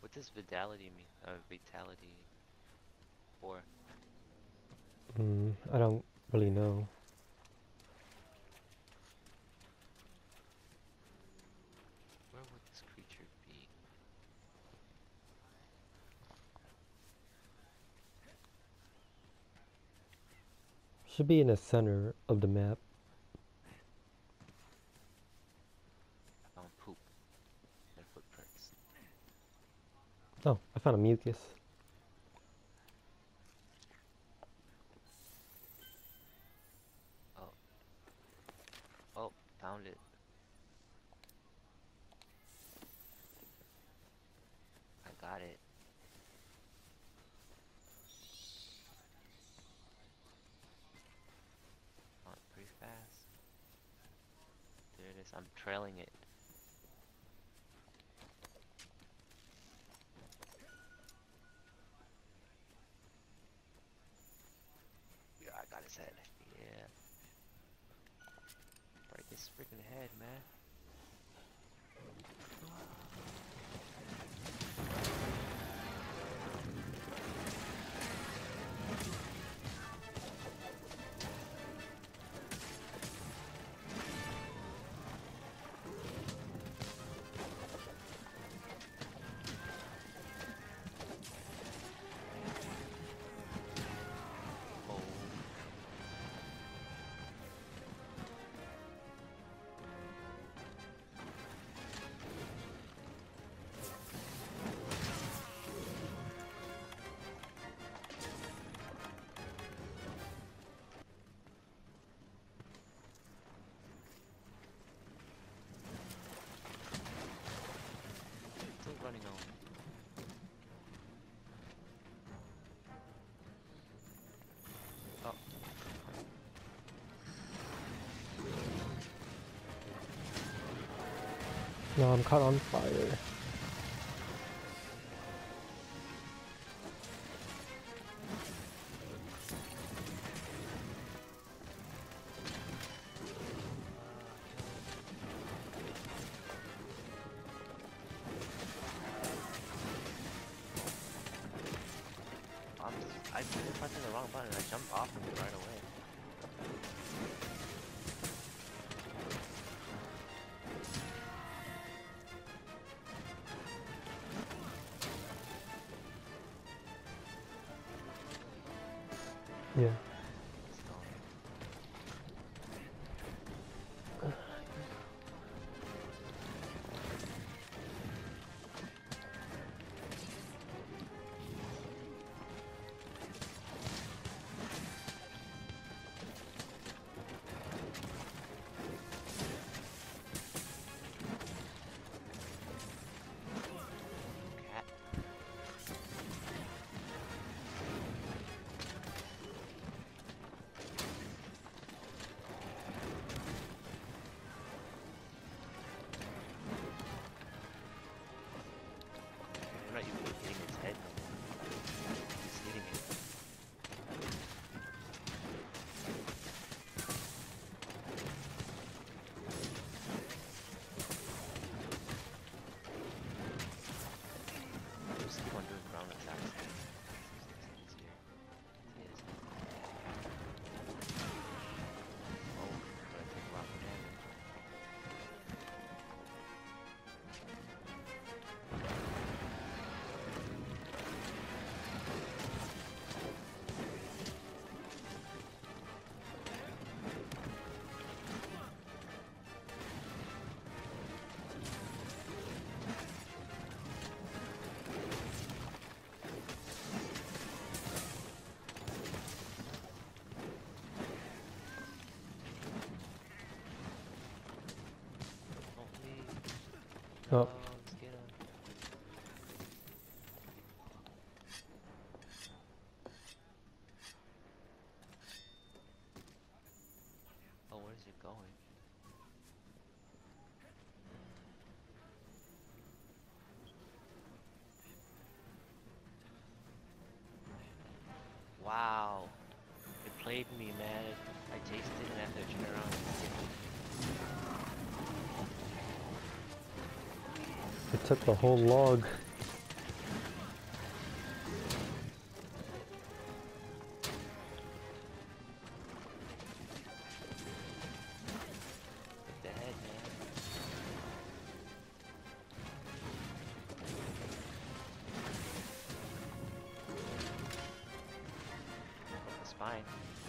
What does vitality mean? Vitality for? I don't really know. Where would this creature be? Should be in the center of the map. I found poop and footprints. Oh, I found a mucus. Oh, oh, found it. I got it. Found it pretty fast. There it is. I'm trailing it. Yeah, I got his head. Yeah. Break his freaking head, man. Oh. Still running on. Oh, No, I'm caught on fire. I been pressing the wrong button. I jumped off of it right away. Yeah. It's gone. Cat. I'm not even hitting its head no more. It's hitting it. Just keep on doing ground attacks. Seems easier. It is. Oh, but I take a lot more damage. Don't leave. Oh, Dogs, get him. Oh, where's it going? Wow. It played me, man. I tasted it and I had to turn around and get it. it took the whole log. fine.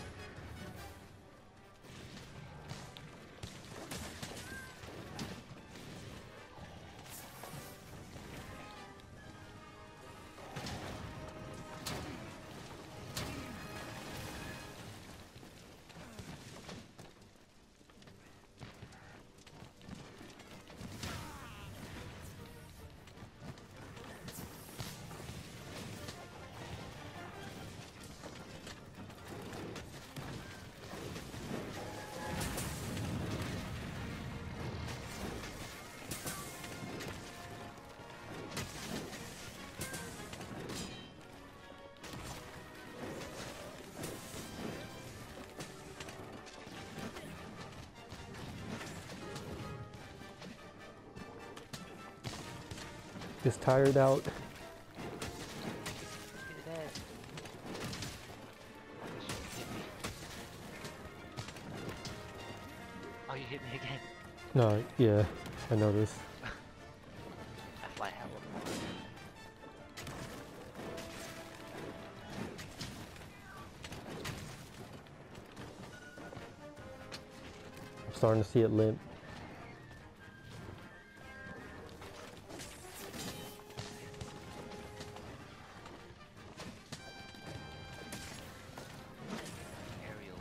It's tired out. Get it dead. Oh, you hit me again. No, yeah, I noticed. I fly hella far. I'm starting to see it limp. Aerial.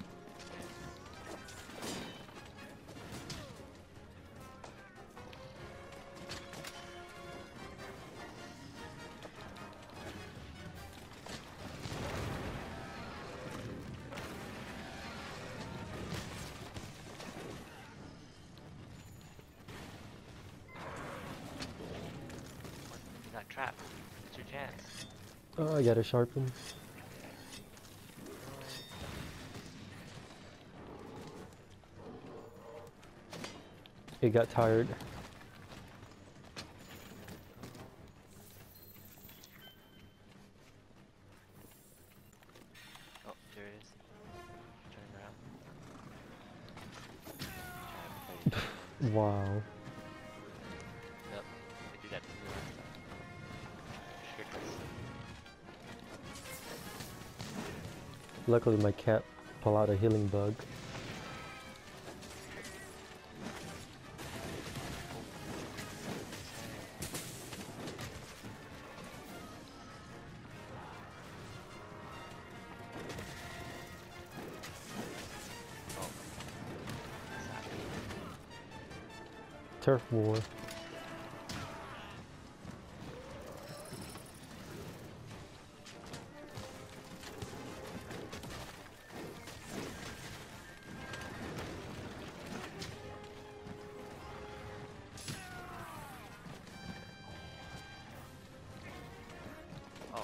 You got trapped. It's your chance. Oh, I gotta sharpen. It got tired. Oh, there it is. Turn around. Wow. Yep, they did that to me last time. Trickers. Luckily my cat pulled out a healing bug. Oh. Exactly. Turf war. Oh.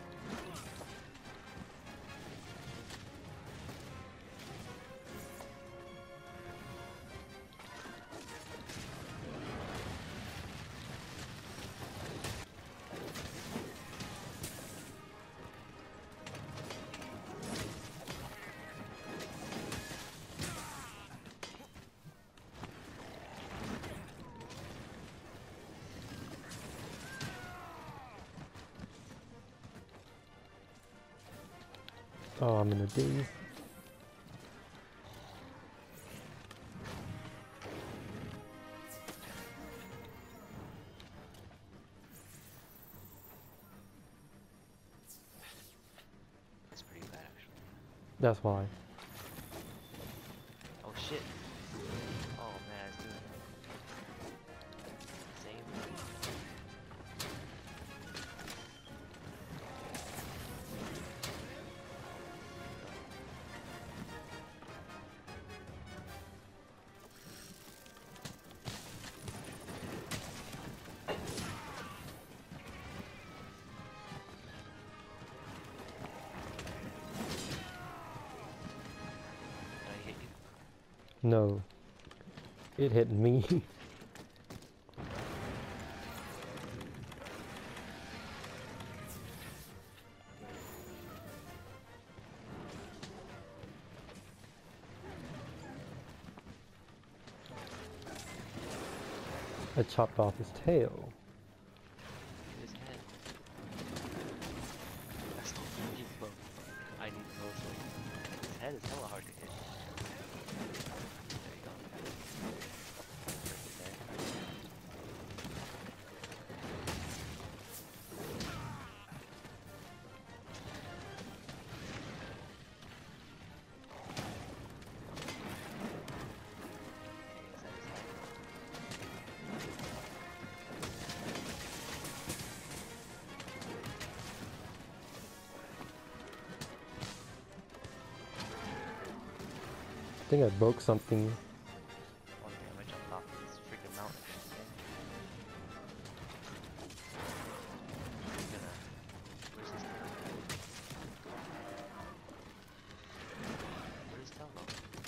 Oh, I'm in a daze. That's pretty bad actually. That's why. Oh shit. Oh man, it's doing the same. Did I hit you? No. It hit me. I chopped off his tail. His head. That's not me, bro. I need mostly. That is hella hard to hit. There you go. Break it there. I think I broke something. Oh damn, I jumped off this freaking mountain. Where's his tail? Where's his tail go?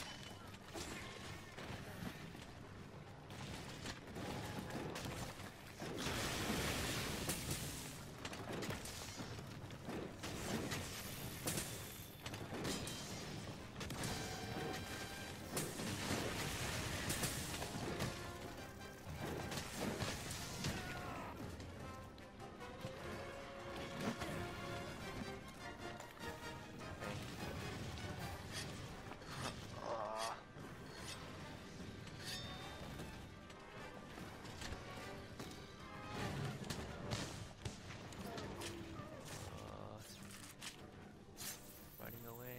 Running away.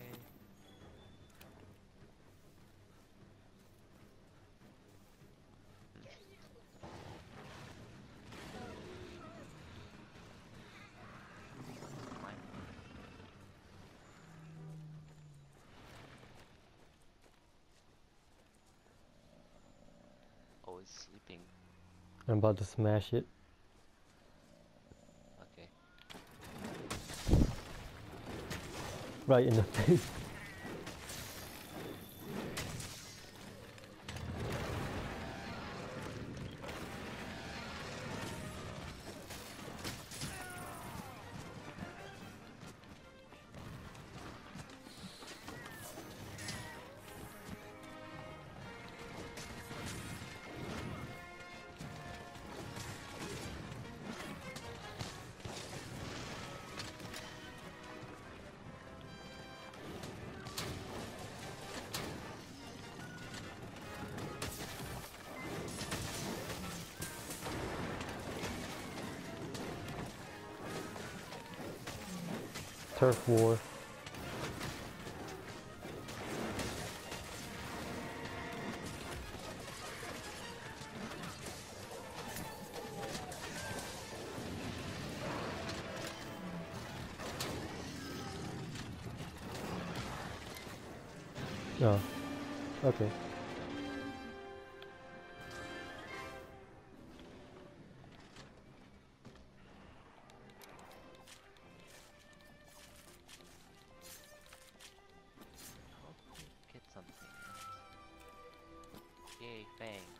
Mine. Oh, it's sleeping. I'm about to smash it. Okay. Right in the face. Turf war. Oh, okay. Hopefully get something. Yay, Fang.